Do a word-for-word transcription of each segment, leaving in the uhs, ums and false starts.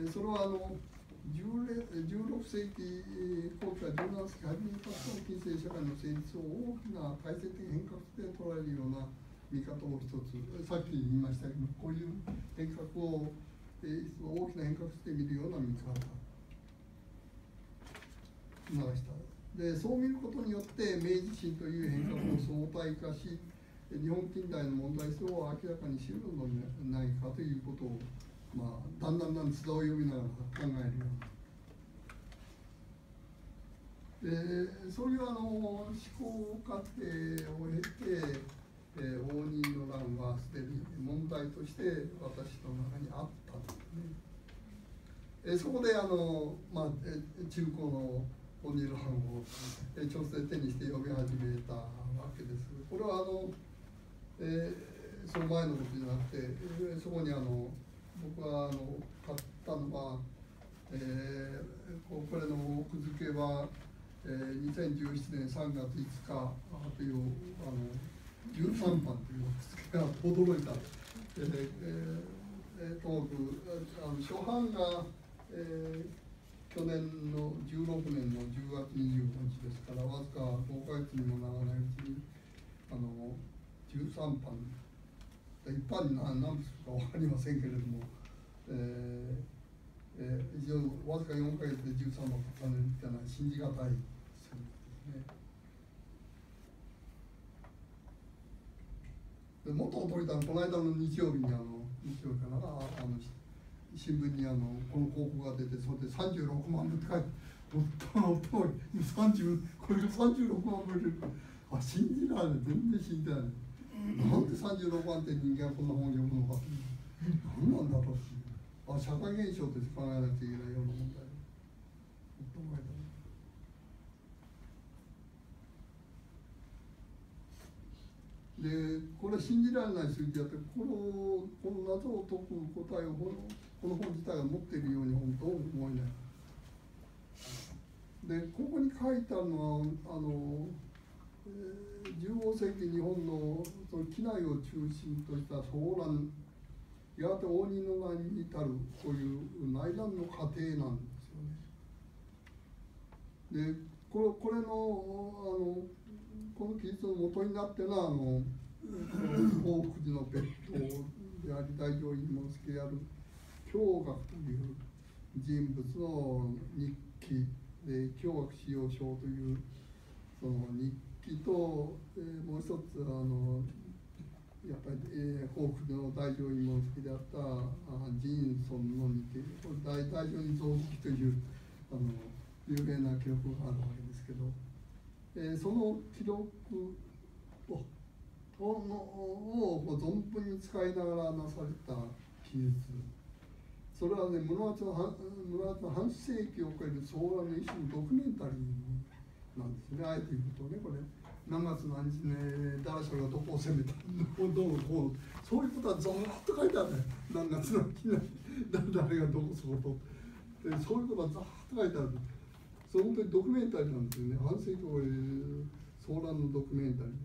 それはあのじゅうろくせいき後期からじゅうななせいき初めにかつての近世社会の成立を大きな体制的変革で捉えるような見方を一つ、さっき言いましたけど、こういう変革を、えー、大きな変革して見るような見方流したで、そう見ることによって明治維新という変革を相対化し、日本近代の問題性を明らかにしうるのではないかということを、まあ、だんだんだん津田を読みながら考えるように。でそういうあの思考過程を経て、えー、応仁の乱はすでに問題として私の中にあったんですね。えー、そこであの、まあ、え中高の応仁の乱を、えー、調整手にして読み始めたわけです。これはあの、えー、その前のことじゃなくて、えー、そこにあの僕はあの買ったのは、えー、これの奥付けは、えー、にせんじゅうななねんさんがついつかというあのじゅうさんばんという奥付けが驚いた。えーえー、ともかくあの初版が、えー、去年のじゅうろくねんのじゅうがつにじゅうごにちですから、わずかごかげつにもならないうちにあのじゅうさんばん、一般に何何ですか分かりませんけれども、えーえー、一応わずかよんかげつでじゅうさんばん重ねるっていうのは信じがたい数字ですね。でもっと驚いたのはこの間の日曜日にあの日曜日かなあの新聞にあのこの広告が出て、それでさんじゅうろくまんぶって書いて、おっとおっとさんじゅうこれがさんじゅうろくまんぶで、あ信じられない、全然信じられない。なんでさんじゅうろくまんって人間はこんな本を読むのか、何なんだろうっていう、あ社会現象として考えなきゃいけないような問題。でこれは信じられない数字だって、このこの謎を解く答えをこのこの本自体が持っているように本当に思えない。でここに書いてあるのはあの、えー、じゅうごせいき日本のその機内を中心とした騒乱、やがて応仁の乱に至るこういう内乱の過程なんですよね。でこれこれのあのこの記述の元になってのはあの大福寺の別当であり大乗院門助である教学という人物の日記で、教学使用書というその日記と、えー、もう一つあのやっぱり、えー、大福寺の大乗院門助であった仁尊の日記、これ大大乗院蔵日記というあの有名な記録があるわけですけど。えー、その記録をを存分に使いながらなされた記述、それはね、室町の半世紀を超える騒乱の一種のドキュメンタリーなんですね。あえて言うとね、これ何月何日ね、誰それがどこを攻めたどうこう、そういうことはずっと書いてあるね。何月何日ね、誰がどこそことで、そういうことはずっと書いてある。それ本当にドキュメンタリーなんですよね。半世紀を超える騒乱のドキュメンタリー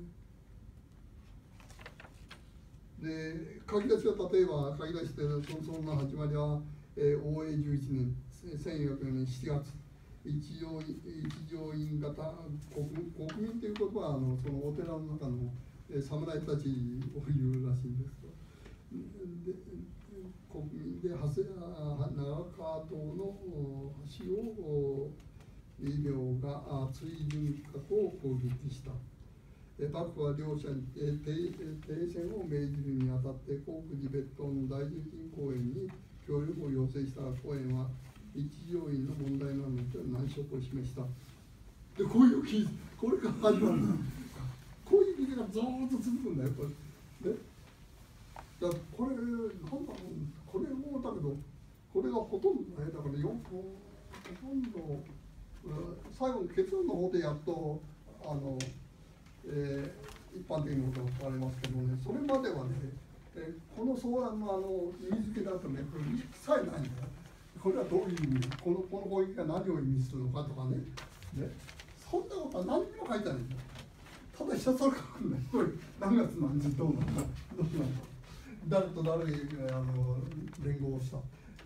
ですね。で書き出しは例えば書き出してそそんな始まりは、えー、応永じゅういちねんせんよんひゃくよねんしちがつ、一乗一乗院型国国民ということはあのそのお寺の中の、えー、侍たちを言うらしいんですけど、で国民で長谷長川洞の橋を異名が追順閣を攻撃した。幕府は両者に停戦を命じるにあたって興福寺別当の大重鎮公園に協力を要請したが、公園は一乗院の問題などと難色を示した。でこういう記事、これから始まるんだ。こういう記事がずっと続くんだよ、これ。ね、だこれなんだろう、これもだけどこれがほとんどね、だからよほとんど最後の結論の方でやっとあの、えー、一般的なことが書かれますけどね、それまではね、えー、この騒乱のあの意味付けだとね、これ一切ないんだよ。これはどういう意味、このこの攻撃が何を意味するのかとかね、ね、そんなことは何にも書いてないんだよ。ただひたすら書くんだよ。これ何月何日どうなのかどうなのか。誰と誰があの連合をした、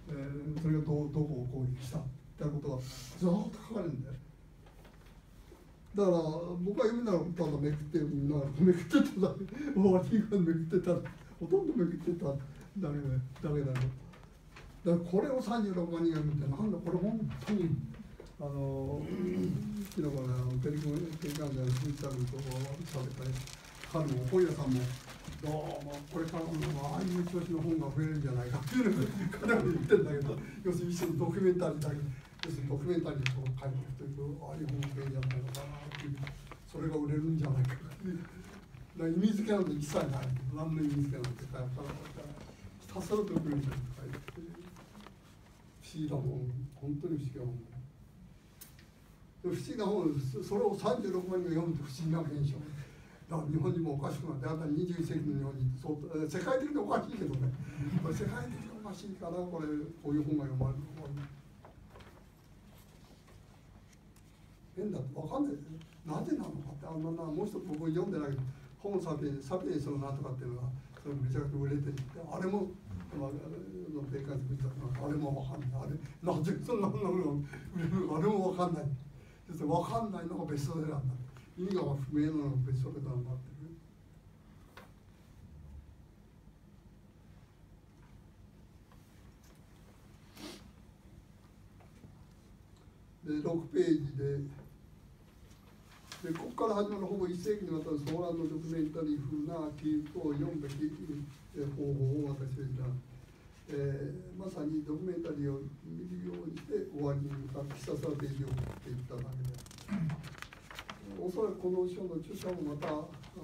えー、それがどどこを攻撃したってことがずっと書かれるんだよ。だから僕は読みながらただめくって読みながらめくってただけ、終わりがめくってた、ほとんどめくってただけだだけだよ。だからこれをさんじゅうろくまんにんが見て、なんだこれ本当にあの昨日からペリコンペリカンでツイッターと喋ったり、彼も本屋さんもどうもこれからもああいう調子の本が増えるんじゃないかっていうのを彼は言ってるんだけど、要するに一緒にドキュメンタリーだけ、要するにドキュメンタリーと書いていくという、ああいう本が増えるんじゃないのかなっていう、それが売れるんじゃないかっていう。だから意味付けなんて一切ない。何の意味付けなんて書いてあるから、ひたすらドキュメンタリーと書いて不思議だもん、本当に不思議だもん。不思議な本、それをさんじゅうろくまんにんが読むと不思議な現象。だから日本人もおかしくなって、あんたにじゅういっせいきの日本人ってそう世界的におかしいけどね、これ世界的におかしいから、これこういう本が読まれるのが変だと分かんないですね。なぜなのかって、あんなもう一つ僕読んでないけど、ホモ・サピエンス、サピエンスのなんとかっていうのがそれめちゃくちゃ売れてるって、あれもまあ、米韓作ったのあれも分かんない、あれなぜそんなものが売れる、あれも分かんない、そして分かんないのがベストセラーなんだ、意味が不明なのがベストセラーになってる。でろくページで、でここから始まるほぼいっせいきにわたるソーランのドキュメンタリー風な記述を読むべき方法を私は、えー、まさにドキュメンタリーを見るようにして終わりに向かってひたすらページを送っていっただけである。おそらくこの書の著者もまた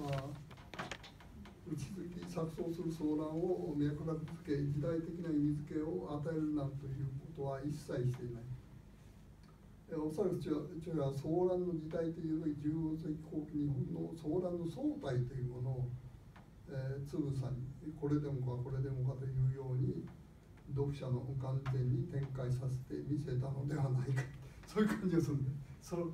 打ち続き錯綜する騒乱を脈絡づけ、時代的な意味付けを与えるなんということは一切していない。おそらく著者は騒乱の時代というよりじゅうごせいき後期日本の騒乱の総体というものを、えー、つぶさにこれでもかこれでもかというように読者の眼前に展開させて見せたのではないか、そういう感じがするんで、その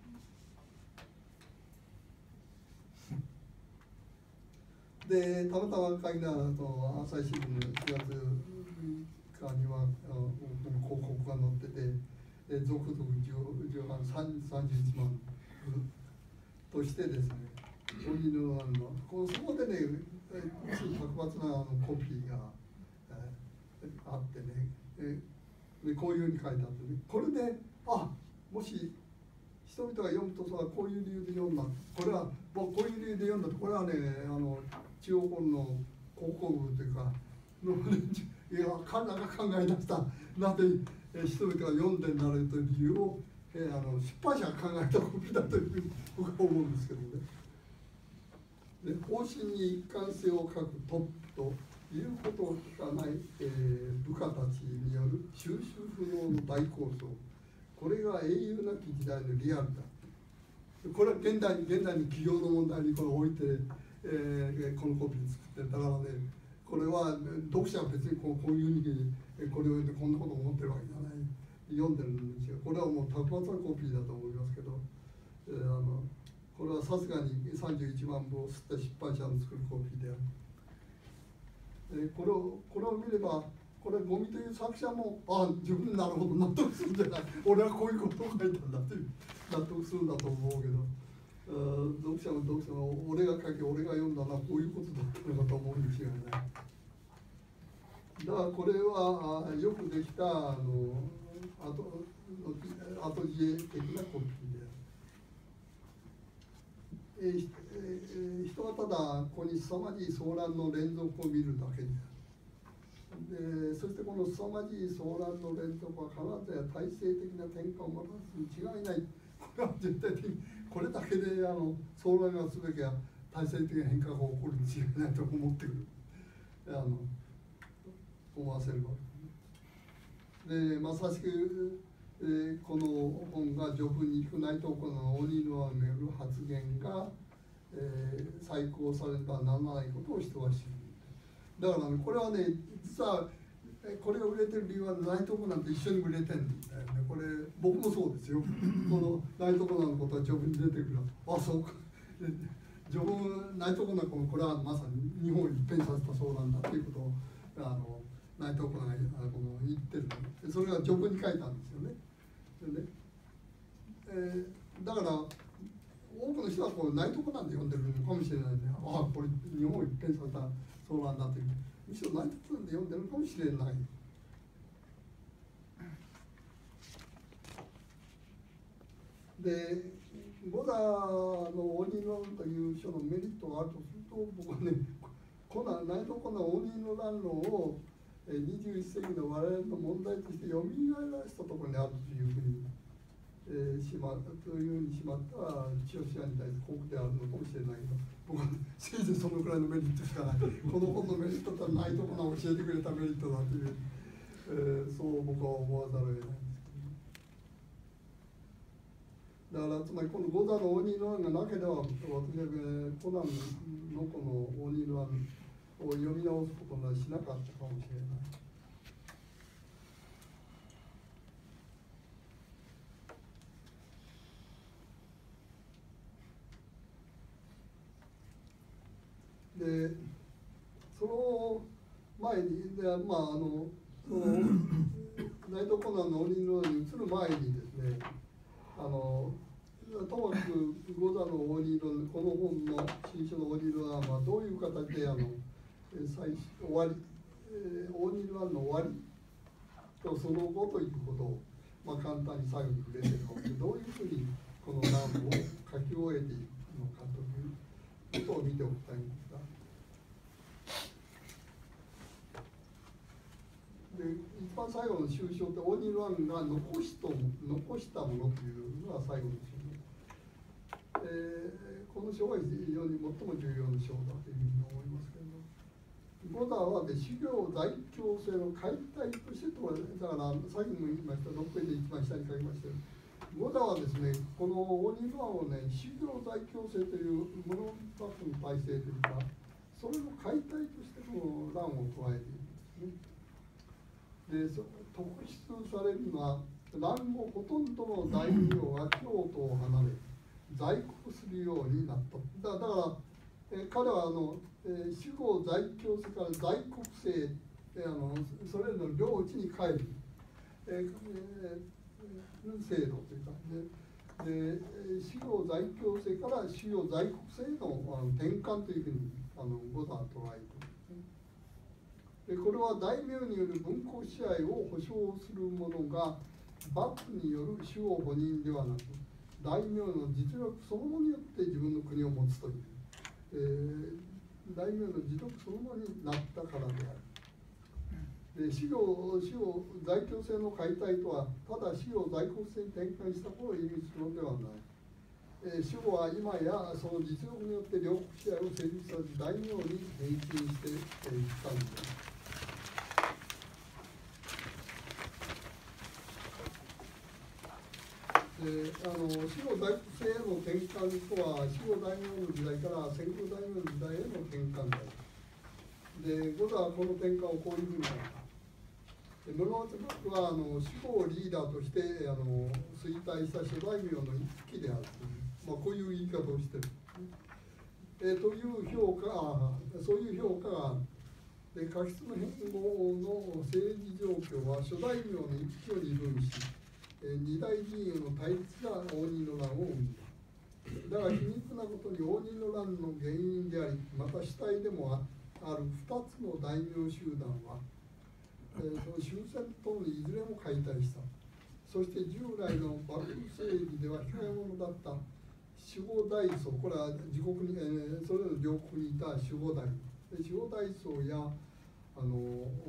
でたまたま書いたの朝日新聞のしがつむいかにはこの広告が載ってて、え続々重版さんじゅういちまんとしてですね、そういうのがあるの、このそこでね、白髪なあのコピーが、えー、あってね、えー、でこういうふうに書いてあってね、これで、あ、もし人々が読むとさ、こういう理由で読んだ、これはもうこういう理由で読んだと、これはね、あの中央本の広告部というかのいや彼らが考え出したなぜ人々が読んでなるという理由を、えー、あの出版社が考えたことだというふうに僕は思うんですけどね。で方針に一貫性を欠くトップということを聞かない、えー、部下たちによる収集不能の大構想、これが英雄なき時代のリアルだ。これは現代現代の企業の問題にこれを置いて、えー、このコピー作ってる。だからね、これは読者は別にこうこういうふうにこれを読んでこんなこと思ってるわけじゃない、読んでるんですよ。これはもうたくまつなコピーだと思いますけど、えー、あのこれはさすがにさんじゅういちまんぶを吸った出版社の作るコピーである。えー、これをこれを見れば、これゴミという作者もああ自分なるほど納得するんじゃない、俺はこういうことを書いたんだという納得するんだと思うけど、読者も読者も俺が書き俺が読んだのはこういうことだったのかと思うに違いない。だからこれはよくできたあの後後知恵的なコピーである。えーえー、人はただここに凄まじい騒乱の連続を見るだけである。でそしてこの凄まじい騒乱の連続は必ずや体制的な転換をもたらすに違いない。これは絶対的にこれだけであの騒乱がすべきは体制的な変化が起こるに違いないと思ってくる。あの思わせるわけで、まさしく、えー、この本が序文に宮内東湖の鬼のをめぐる発言が、えー、再考されたならないことを人は知る。だからね、これはね、実はこれが売れてる理由は内藤湖なんて一緒に売れてるんだよね。これ僕もそうですよ。この内藤湖のことは序文に出てくる。あ、そうか。序文内藤湖のこれはまさに日本を一変させた騒乱だということをあの内藤湖がこの言ってるの、それが序文に書いたんですよね。でね、えー、だから多くの人はこう内藤湖なんて呼んでるのかもしれないね。ああ、これ日本を一変させたそうなんだという、むしろ内藤湖なんて呼んでるのかもしれない。で、五座の鬼の乱という書のメリットがあるとすると、僕はね、この内藤湖の鬼の乱論をにじゅういっ世紀の我々の問題としてよみがえらせたところにあるというふうに、えー、しまったというふうにしまった千代氏に対する告であるのかもしれないけど、僕はせいぜいそのくらいのメリットしかない。この本のメリットとは内藤湖の教えてくれたメリットだという、えー、そう僕は思わざるを得ない。だからつまりこの五座の鬼の案がなければ、私はコナンのこの鬼の案を読み直すことはしなかったかもしれない。で、その前に、でまあ、あのそのナイトコナンの鬼の案に移る前にですね、あのともかく五座の鬼のこの本の新書の鬼の案はどういう形であの最終終わり、えー、鬼の案の終わりとその後ということを、まあ、簡単に最後に触れているので、どういうふうにこの乱を書き終えていくのかということを見ておきたいんですが、で一番最後の終章って鬼の案が残しと残したものというのが最後の章ね。えー、この章は非常に最も重要な章だというふうに思いますけれども、五座はで修行在京性の解体としてと、だからさっきも言いました、ろくページで一番下に書きましたけど、五座はですね、この鬼の案をね、修行在京性というものの体制というか、それの解体としてこの乱を捉えているんですね。で特筆されるのは、乱後ほとんどの大名が京都を離れ在国するようになった。だだから、え彼はあの、えー、守護在京世から在国制、えー、あのそれぞれの領地に帰る、えーえー、制度というかで、で守護在京制から守護在国制のあの転換というふうにあの五座は捉えている。でこれは大名による文庫支配を保障する者が幕府による守護保任ではなく、大名の実力そのものによって自分の国を持つという、えー、大名の実力そのものになったからである。で守護守護在京制の解体とは、ただ守護在国制に転換したことを意味するのではない。えー、守護は今やその実力によって領国支配を成立させ大名に返金していったんです。であの守護在国制への転換とは、守護大名の時代から戦国大名の時代への転換である。で、五座はこの転換をこういうふうにやった。室町幕府はあの守護をリーダーとしてあの衰退した諸大名の一期であるという、まあ、こういう言い方をしている。えという評価、そういう評価がある。で、過失の変更の政治状況は諸大名の一期を二分し、二大陣営の対立が応仁の乱を生んだ。だが皮肉なことに応仁の乱の原因であり、また主体でもある二つの大名集団は、えー、その終戦とのいずれも解体した。そして従来の幕府政治では控え者だった守護大僧、これは自国に、えー、それぞれ両国にいた守護大守護大僧やあの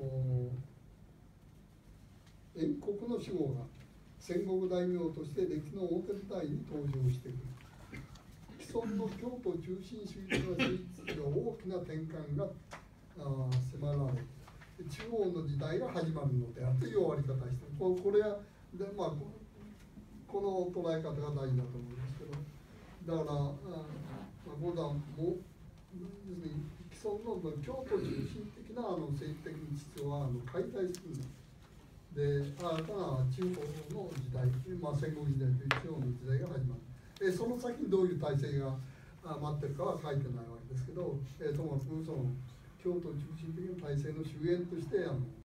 遠国の守護が戦国大名として歴の表舞台に登場してくる。既存の京都中心主義的な政治の大きな転換が迫られ、中央の時代が始まるのであるという終わり方をしている。これはで、まあ、この捉え方が大事だと思いますけど、だから五段も要するに既存の京都中心的なあの政治的秩序はあの解体するんです。で、新たな中国の時代、まあ、戦国時代という中国の時代が始まる。えその先にどういう体制が待ってるかは書いてないわけですけど、えともかくその京都中心的な体制の終焉としてあの